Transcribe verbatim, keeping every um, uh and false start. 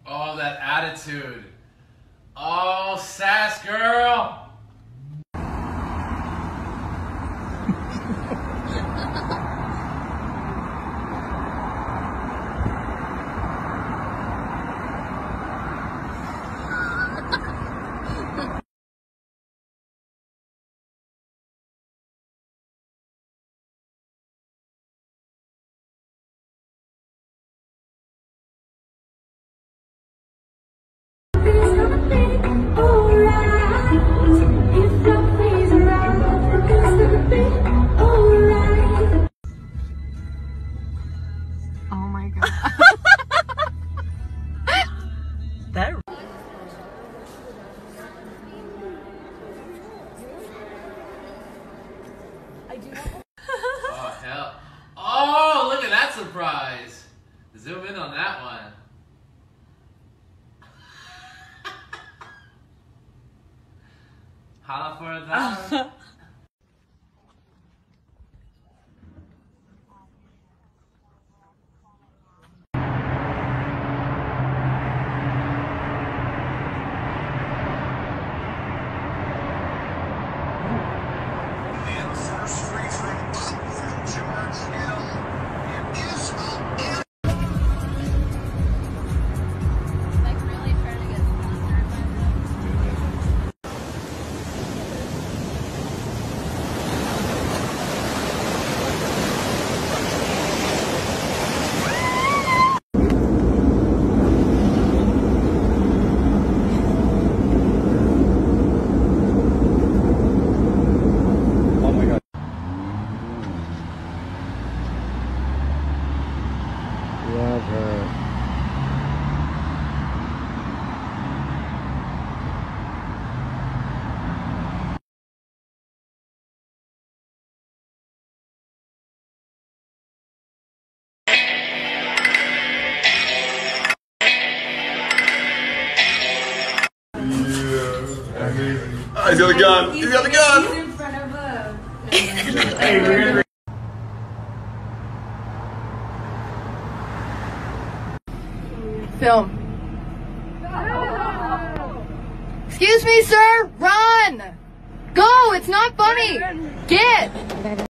Oh, that attitude. Oh, sass girl. Oh my god. That Oh, hell. Oh, look at that surprise. Zoom in on that one. Holla for a dollar. Love her. Oh, he's got the gun! He's got the gun! He's in front of a... Hey, we're gonna... film. Excuse me, sir. Run. Go. It's not funny. Get.